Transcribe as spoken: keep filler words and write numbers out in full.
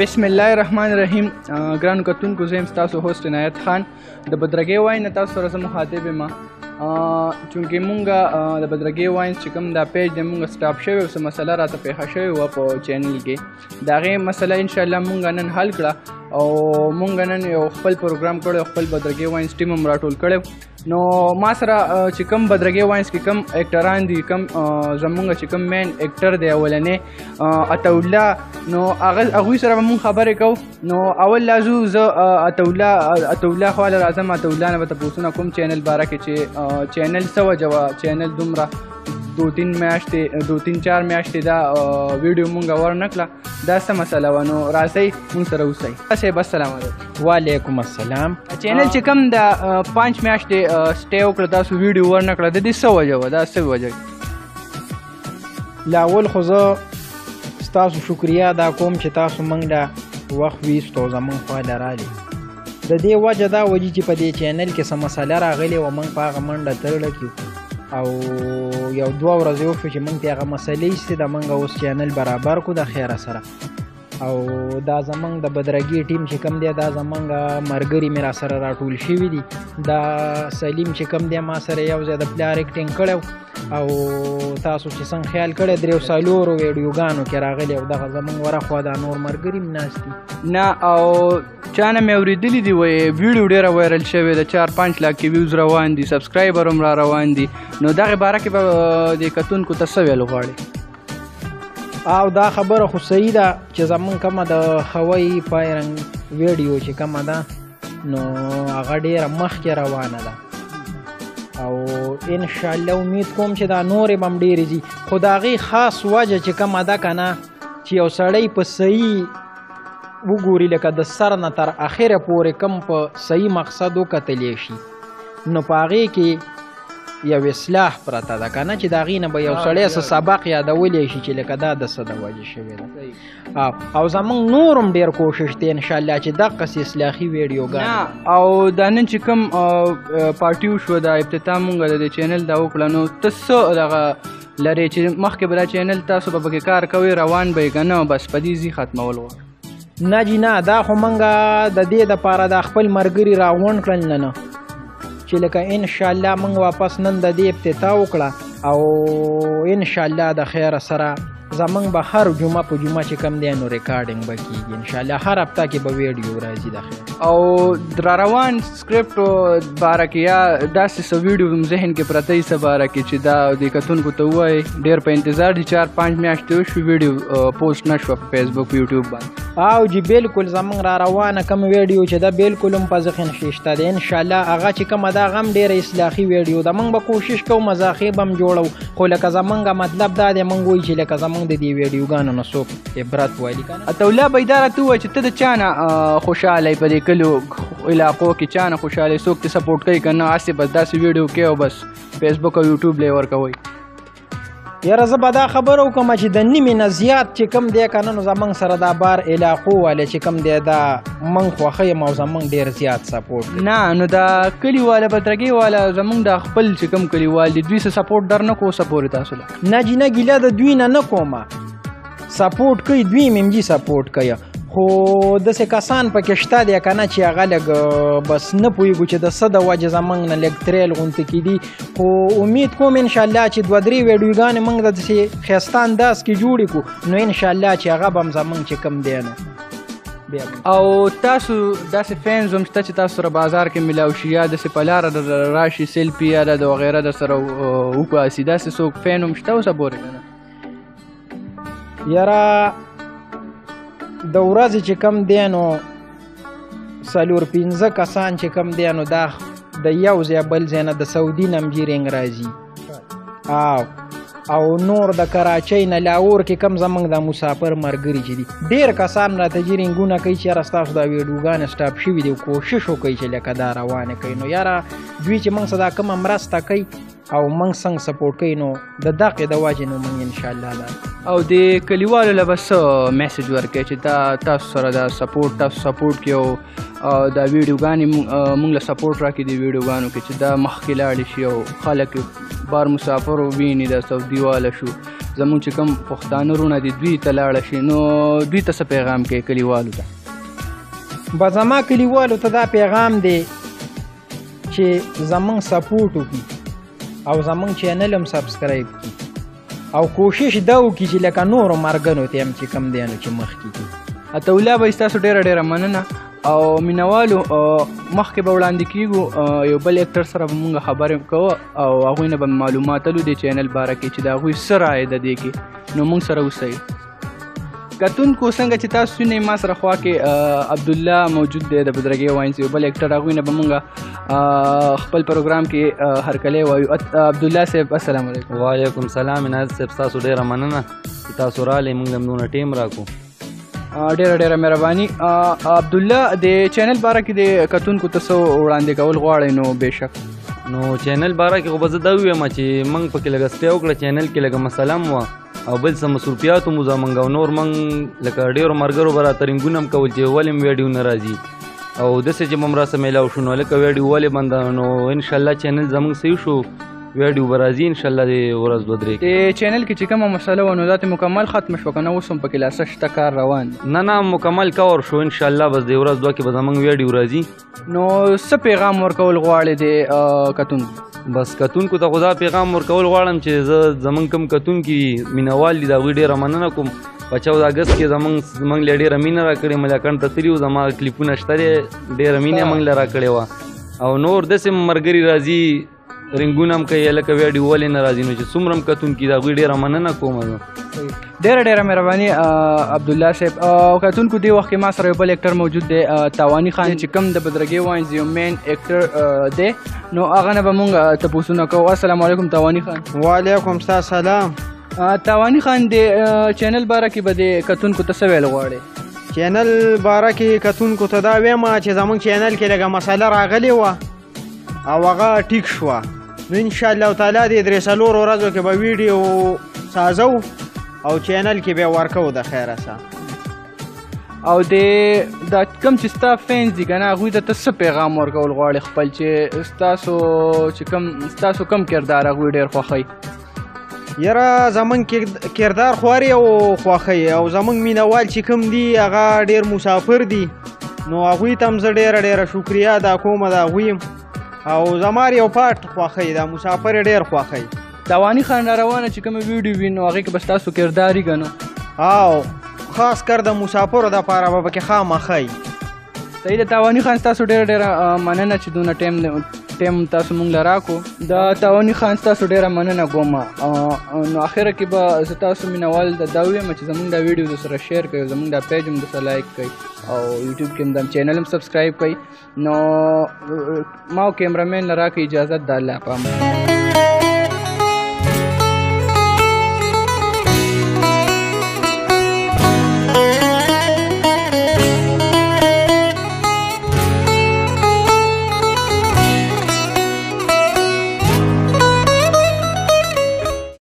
بسم الله الرحمن الرحیم. ګرانو کتونکو زه یم ستاسو هوسټ عنایت خان. د بدرګۍ واین نه تاسو سره زه مخاطب یم چونکې مونږ د بدرګۍ واین چې کوم دا پیج دی مونږ سټاپ شوی او څه مسله راته پیښه شوې وه په چینل کې. د هغې مسله انشاءالله مونږ نن حل کړه او مونږ نن یو خپل پروګرام کړی او خپل بدرګۍ واینس ټیم هم راټول کړی. نو ما سره چې کوم بدرګۍ واینس کې کوم اکټران دي، کوم زمونږ چې کوم مین اکټر دی اولنی عطاالله، نو هغوی سره به مونږ خبرې کوو. نو اول لازو زه عطاالله عطاالله خواله راځم. عطاالله نه به تپوسونه کوم چینل باره کې چې چینل څه وجه وه، چینل دومره دو تین میاشتې دو تین چار میاشتې دا ویډیو مونږ ورنه کړه، دا څه مسله وه. نو راځئ مونږ سره اوسئ. صاحب السلام علیکم. وعلیکم السلام. چینل چې کوم دا پنځ میاشتې سټې وکړه، تاسو ویډیو ورنه کړه، د دې څه وجه وه؟ دا څه وجه؟ لا اول خو زه ستاسو شکریه ادا کوم چې تاسو موږ له وخت ویستو زموږ خواله رالي. د دې وجه دا وجه چې په دې چینل کې څه مسله راغلې وه، موږ په هغه منډه ترړه کړو او یو دوه ورځې وشو چې موږ ته هغه مسلې ایستې ده، موږ اوس چینل برابر کړو د خیره سره. او دا زمونږ د بدرګۍ ټیم چې کوم دی دا زمونږ ملګري مې را سره راټول شوي دي. دا سلیم چې کوم دی ما سره یو ځای د پلار اکټینګ کړی او تاسو چې څنګه خیال کړی درېو څلورو ویډیوګانو کې راغلی او دغه زمونږ ورخوا دا نور ملګري هم ناست دي. نه او چا نه مې اورېدلي دي وایي ویډیو ډېره وایرل شوې ده، چار پنځ لاکې ویوز روان دي، سبسکرایبر هم را روان دي. نو دغې باره کې به د کتونکو ته څه ویل غواړي؟ او دا خبره خو صحیح ده چې زمونږ کومه د هوایي فایرنګ ویډیو چې کومه ده نو هغه ډېره مخکې روانه ده او انشاءالله امید کوم چې دا نورې به هم ډېرې ځي. خو د هغې خاص وجه چې کومه ده که نه چې یو سړی په صحیح وګوري، لکه د سر نه تر اخره پورې کوم په صحیح مقصد وکتلی شي، نو په هغې کې یو اصلاح پرته ده که نه چې د هغې نه به یو سړی څه سبق یادولی شي چې لکه دا د څه د وجې شوې ده. او زمونږ نور هم ډېر کوشش دی انشاءالله چې دقسې اصلاحي ویډیوګانې او دا نن چې کوم پارټي وشوه د افتتاح مونږ د دې چینل دا وکړه، نو ته څه دغه لرې چې مخکې به دا چینل تاسو به پکې کار کوئ روان به یې که نه بس په دې ځي ختمول غواړو؟ نه جي نه، دا خو موږ د دې دپاره دا خپل ملګري راغونډ کړل نه نه چې لکه انشاءالله موږ واپس نن د دې افتتاح وکړه او انشاءالله د خیره سره زمونږ به هر جمعه په جمعه چې کوم دی نو ریکارډینګ به کېږي انشاءالله، هر هفته کې به ویډیو راځي د خیر. او را روان سکرپټ باره کې یا داسې څه ویډیو ذهن کې پرته یي څه باره کې چې دا د کتونکو ته ووایئ ډېر په انتظار دي، چار پنځ میاشتې وشوې ویډیو پوسټ نه شوه په فیسبوک یوټیوب باندې. او جی بالکل زمونږ را روانه کوم ویډیو چې دا بالکل هم په ذهن کې شته دی انشاءالله، هغه چې کومه ده هغه هم ډېره اصلاحي ویډیو ده. موږ به کوشش کوو مزاحي به هم جوړو، خو لکه زمونږ مطلب دا دی موږ وایو چې لکه زمونږ د دې ویډیوګانو نه څوک عبرت وایي که نه. عطاالله به دا راته ووایه چې ته د چا نه خوشحاله یې په دې کلیو علاقو کې، چا نه خوشحاله یې، څوک دې سپورټ کوي که نه هسې بس داسې ویډیو کوي او بس فیسبوک او یوټیوب له یې ورکوئ؟ یاره زه به دا خبره وکړم چې د نیمې نه زیات چې کوم دی که نه نو زمونږ سره دا بار علاقو والی چې کوم دی دا موږ خوښه یم او زمونږ ډېر زیات سپورټ. نه نو دا کلي واله بدرګۍ واله زمونږ دا خپل چې کوم کلیوال دي دوی څه سپورټ در نه کوو څه پورې تاسو له؟ نه جي نه ګیله د دوی نه نه کومه، سپورټ کوي دوی مې هم جي سپورټ کوي، خو داسې کسان پکې شته دی که نه چې هغه لږ بس نه پوهېږو چې د څه د وجې زمونږ نه لږ تریل غونته کېدي. خو امید کوم انشاءالله چې دوه درې ویډیوګانې موږ د داسې ښایسته انداز کې جوړې کړو نو انشاءالله چې هغه به هم زمونږ چې کوم دی نو. او تاسو داسې فینز هم شته چې تاسو سره بازار کې میلاو شي یا داسې په لاره در راشي سیلفي یا د وغیره در سره وباسي، داسې څوک فین هم شته اوسه پورې که نه؟ یاره د ورځې چې کم دی نو څلور پنځه کسان چې کم دی نو دا د یو ځای بل ځای نه د سعودي نه هم جیرنګ راځي او او نور د کراچۍ نه لاهور کې کم زمونږ د مسافر ملګري چې دي ډېر کسان راته جیرنګونه کوي چې یاره ستاسو دا ویډیوګانې سټاپ شوي دي، کوشش وکوئ چې لکه دا روانې کوي. نو یاره دوی چې موږ څه دا کومه مرسته کوي او موږ څنګه سپورټ کوي نو د دغې د وجې نو موږ انشاءالله دا او د کلیوالو له به څه میسج ورکوي چې دا تاسو سره دا سپورټ تاسو سپورټ کړي او دا ویډیوګانې موږ له سپورټ راکړي د ویډیوګانو کې چې دا مخکې لاړې شي او خلک بار مسافر وویني د سعودي واله شو زمونږ چې کوم پښتانه وروڼه دي دوی ته لاړه شي نو دوی ته څه پیغام کوي کلیوالو ته؟ به زما کلیوالو ته دا پیغام دی چې زمونږ سپورټ وکړي او زمونږ چینل هم سبسکرایب کړي او کوشش دا وکړي چې لکه نورو مرګنو ته هم چې کوم دی نو چې مخکې کړي. اتولا به ستاسو ډیره ډیره مننه او مینوالو مخکې به وړاندې کیږو یو بل اکټر سره به مونږ خبرې کوو او هغوی نه به معلومات لو د چینل باره کې چې د هغوی څه رایه ده دې کې نو مونږ سره اوسئ. کتونکو څنګه چې تاسو وینئ ما سره خوا کې عبدالله موجود دی د بدرګې واینز یو بل اکټر هغوی نه به مونږ خپل پروګرام کې هرکلی وایو. عبدالله صاحب السلام علیکم. وعلیکم سلام عنایت صاحب ستاسو ډیره مننه چې تاسو راغلئ مونږ هم دونه ټیم راکړو. ډیره ډیره مهرباني. عبدالله د چینل باره کې د کتونکو ته څه وړاندې کول غواړئ نو بېشک؟ نو چینل باره کې خو به زه دا ووایم چې موږ پکې لږه سپی وکړه چینل کې لږه مسله هم وه او بل څه مصروفیات مو زموږ او نور موږ لکه ډېرو ملګرو به راته رنګونه هم کول چې ولې م ویډیو نه راځي او داسې چې به م راسه میلاو شو نو لکه ویډیو ولې بنده نو انشاءالله چینل زموږ صحیح شو ویډیو به راځي انشاءالله د ورځ دوه درې کې. د چینل کې چې کومه مسله وه نو دا ترې مکمل ختمه شوه که نه اوس هم پکې لا څه شته کار روان؟ نه نه مکمل کور شو انشاءالله بس د ورځ دوه کې به زموږ ویډیو راځي. نو څه پیغام ورکول غواړې د کتونکو؟ بس کتونکو ته خو دا پیغام ورکول غواړم چې زه زموږ کوم کتونکي مینهوال دي د هغوی ډېره مننه کوم په چود اګست کې زموږ زموږ له ډېره مینه راکړې ملاکنډ ته تلي وو زما کلیپونه شته دی ډېره مینه موږ له راکړې وه او نور داسې ملګري راځي رنګونه هم کوي لکه ویډیو ولې نه راځي نو چې څومره هم کتونکي د هغوی ډېره مننه کوم زه. ډیره ډیره مهرباني عبدالله صاحب. او کتونکو دې وخت کې ما سره یو بل اکټر موجود دی تاواني خان چې کوم د بدرګې واینز یو مین اکټر دی نو هغه نه به مونږ تپوسونه کوو. السلام علیکم تاواني خان. وعلیکم السلام. تاواني خان د چینل باره کې به د کتونکو ته څه ویل غواړې؟ چینل باره کې کتونکو ته دا ویم چې زموږ چینل کې لږه مسله راغلې وه او هغه ټیک شوه نو انشاءالله تعالی د درې څلورو ورځو کې به ویډیو سازو او چینل کې بیا ورکو د خیره سره. او د دا کوم چې ستا فینز دي که نه هغوی ته ته څه پیغام ورکول غواړې خپل چې ستاسو چې کوم ستاسو کوم کردار هغوی ډېر خوښوي؟ یاره زمونږ کردار خواري او خوښوي او زمونږ مینهوال چې کوم دي هغه ډېر مسافر دي نو هغوی ته هم زه ډېره ډېره شکریه ادا کوم د هغوی او زما یو پارټ خوښوي دا مسافر یې ډېر خوښوي. تاواني خان را روانه چې کومه ویډیو وي نو هغې کې به ستاسو کردار وي که نه؟ او خاص کر د مسافرو دپاره به پکې خامخا وي. صحیح ده تاواني خان ستاسو ډېره ډېره مننه چې دونه ټایم ټایم تاسو مونږ له راکړو. د تاواني خان ستاسو ډېره مننه کوم نو اخره کې به زه تاسو مینهوال ته دا ووایم چې زمونږ دا ویډیو درسره شیر کوئ زمونږ دا پیج هم درسره لایک کوئ او یوټیوب کې هم دا چینل هم سبسکرایب کوئ. نو ما او کیمرامین له راکړئ اجازت د الله په امان.